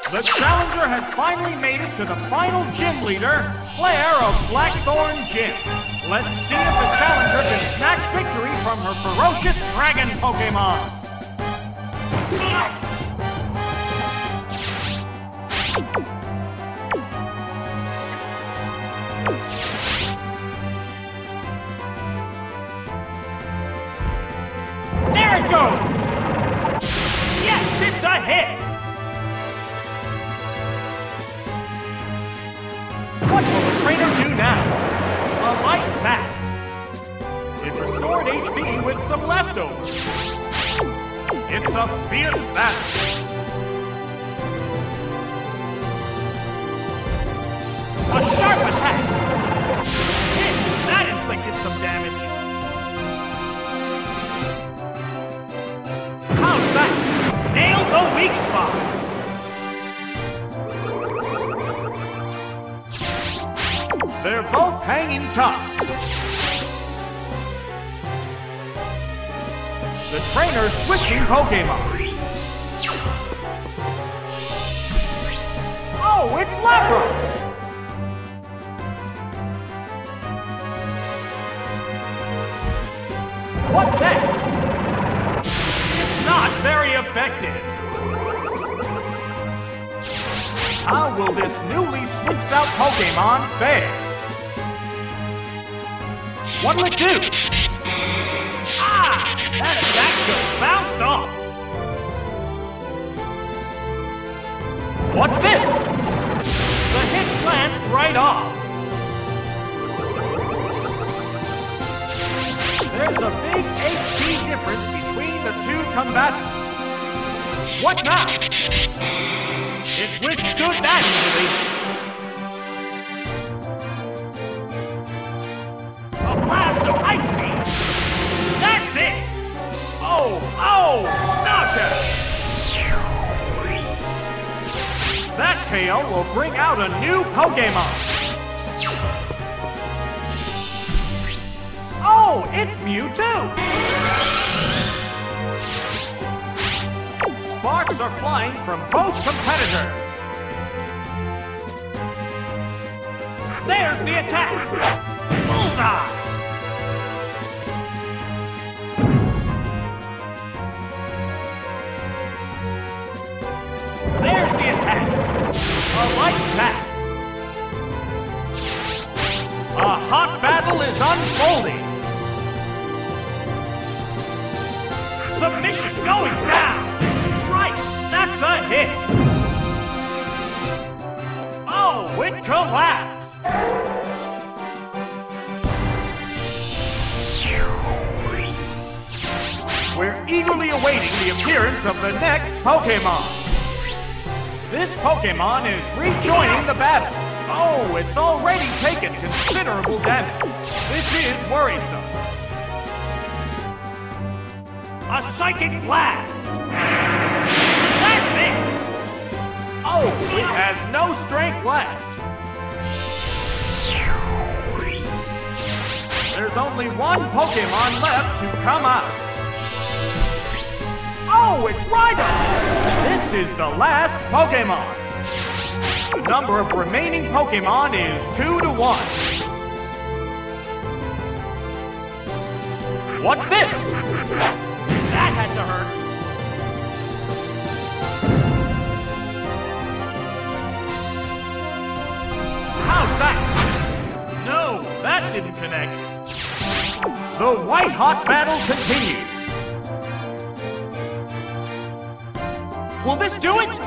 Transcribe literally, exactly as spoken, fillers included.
The challenger has finally made it to the final gym leader, Clair of Blackthorn Gym. Let's see if the challenger can snatch victory from her ferocious dragon Pokemon. There it goes! Yes, it's a hit! What will the trainer do now? A light back. It restored H P with some leftovers. It's a fierce battle. A sharp attack. Hit. That inflicted some damage. How's that? Nailed the weak spot. They're both hanging tough. The trainer's switching Pokemon. Oh, it's Leopard! What's that? It's not very effective. How will this newly switched out Pokemon fare? What'll it do? Ah! That attack just bounced off! What's this? The hit glanced right off. There's a big H P difference between the two combatants. What now? It withstood that easily. A blast of ice beam! That's it! Oh, oh! Knockout! That K O will bring out a new Pokemon! Oh, it's Mewtwo! Sparks are flying from both competitors! There's the attack! Bullseye! There's the attack! A light back! A hot battle is unfolding! Submission going down! Right! That's a hit! Oh, it collapsed! We're eagerly awaiting the appearance of the next Pokemon. This Pokemon is rejoining the battle. Oh, it's already taken considerable damage. This is worrisome. A Psychic Blast! That's it! Oh, it has no strength left. There's only one Pokemon left to come out. Oh, it's Rhydon! This is the last Pokemon. The number of remaining Pokemon is two to one. What's this? That had to hurt. How's that? No, that didn't connect. The white-hot battle continues. Will this do it?